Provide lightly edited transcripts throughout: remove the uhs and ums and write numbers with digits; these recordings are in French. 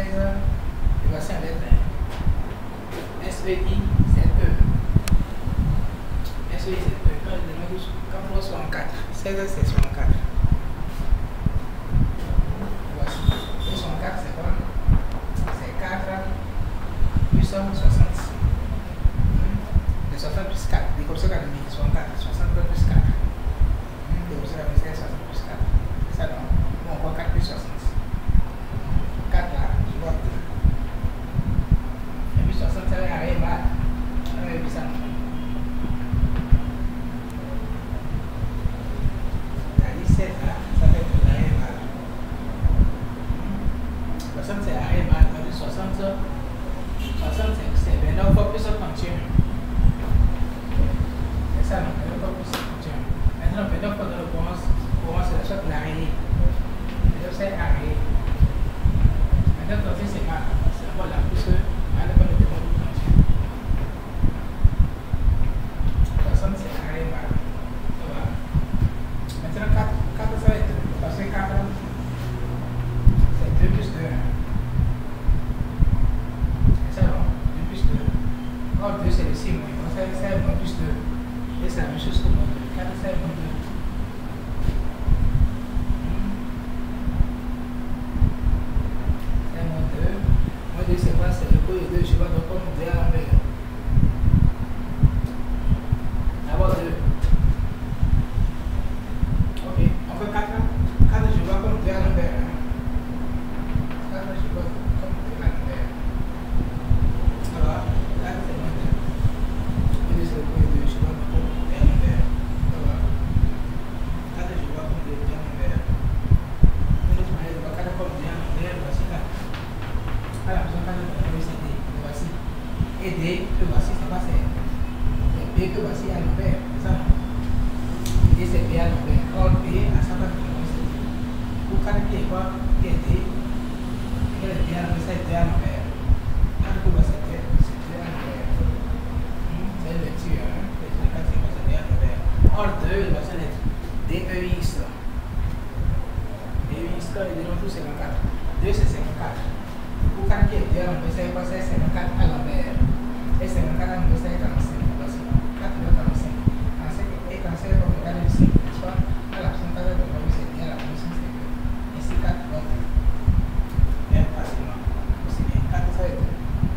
et voici un lettre SEI, c'est E. SEI, c'est E. Quand on voit 64, 16 c'est 64. Voici. Et 64, c'est quoi? C'est 4 puissance 60. Les 60 plus 4. Les comme ça, 64. 60 plus 4. Les comme ça, 60 plus 4. C'est ça, non? Bon, on voit 4 plus 60. 4 là, je vois 2. Et puis 60, ça va arriver mal. On va voir ça. La 17 là, ça fait que l'arrière mal. 60 c'est arrière mal. 60 c'est 29 fois plus 31. C'est ça, non? 29 fois plus 31. Maintenant, 29 fois dans le commence, c'est la sorte de l'arrière. 29 c'est arrière. Maintenant, c'est mal. C'est la bonne là, puisque elle n'a pas de démon de 31. 60 c'est arrière mal. Voilà. Maintenant, 4 ça va être, parce que 4 c'est 2 plus 2. C'est ça, non? 2 plus 2. Or, 2 c'est le 6 moins. Donc, ça c'est 1 plus 2. Et c'est la même chose que moins 2. 4 c'est 1 moins 2. C'est moins 2. Moins 2 c'est quoi? C'est le coup de 2. Je vois donc comme 2 à l'envers. D'abord 2. Ok, on fait 4. 4 je vois comme 2 à l'envers. 4 je vois comme 2 à l'envers. Alors, 4 c'est moins 2. Moins 2 c'est le coup de 2. Je vois comme 2 à l'envers. Alors, 4 je vois comme 2 à l'envers. Moins 2 je vois 4 comme 2 à l'envers. Voici 4. Alors, je vois 4 c'est D. Voici. Et D que voici, c'est quoi? C'est B que voici à l'envers. C'est ça, non? D c'est B à l'envers. Or, B à sa place, c'est D. Pour 4 qui est quoi? Qui est D. Et le D à l'envers, c'est D à l'envers. 4 que voici, c'est D à l'envers. C'est une lecture, hein? C'est 4 c'est quoi? C'est D à l'envers. Or, 2, voici la lettre DEX. DEX, et de l'autre, c'est 54. 2 c'est 54. Pour 4 qui est D à l'envers, c'est quoi? C'est 54 à l'envers. Et 54 à l'envers, c'est 45. Voici. 4 de 45. 45 et 45 est comme 4 de 5. N'est-ce pas? À la position 4 de 45, c'est D à la position 5. Ici, 4 donc. Bien facilement. Aussi bien. 4 ça va être.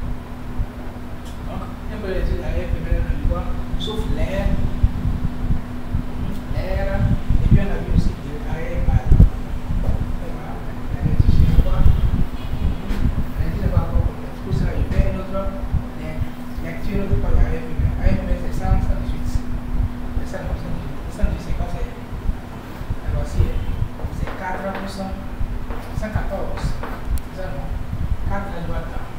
Donc, un peu l'étude arrière, première, on voit, sauf l'air. L'air. Et puis on a vu aussi de arrière mal. Voilà. La lecture, c'est quoi? La lecture, c'est pas encore complète. Pour cela, je fais une autre lecture de par l'arrière première. Arrière première, c'est 100, 118. C'est ça, 118. 118, c'est quoi? Alors, voici, c'est 4 plus 114. C'est ça, non? 4 à droite là.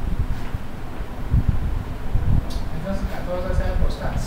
Maintenant, c'est 14, c'est un prostate.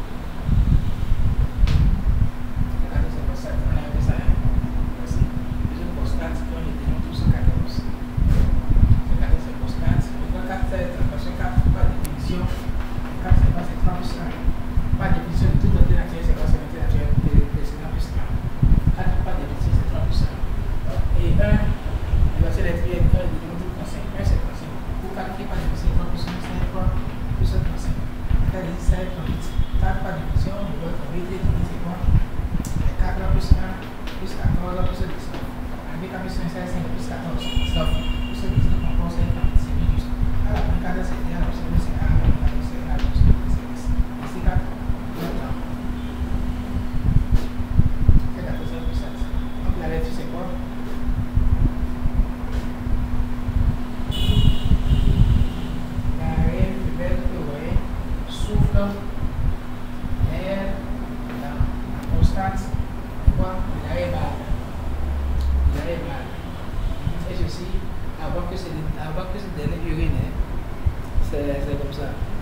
Regardez, c'est prostate. On a appelé ça, hein? Voici. Deuxième prostate, on est dénommé tous 14. C'est 14, c'est prostate. Pourquoi 4, c'est parce que 4, pas de division. 4, c'est quoi? C'est 3 plus 1. Pas de division de toute l'autre naturelle, c'est quoi? C'est l'autre naturelle. C'est 3 plus 1. 4, pas de division, c'est 3 plus 1. Et 1, il va se l'écrire 1, il dénomme tout 35. 1, c'est 35. Pour 4 qui n'est pas de division, 3 plus 1, c'est 3 plus 1, 35. 4, c'est 38. 4, pas de division, on doit trouver 8, c'est quoi? C'est 4 plus 1, plus 14, plus 19. Avec 4 plus 1, c'est 5 plus 14, 19. Plus 19, encore c'est 40, c'est minus. Alors, 4, c'est 1, c'est 2, c'est 1, 4, c'est 1, plus 2, c'est 10. Ici, 4, maintenant. C'est 14 plus 7. Donc, la lettre, c'est quoi? L'arrière, le verbe que vous voyez, souffle, air, la prostate, quoi? L'arrière balle. L'arrière balle. Et ceci, avant que ce dernier urine, c'est comme ça.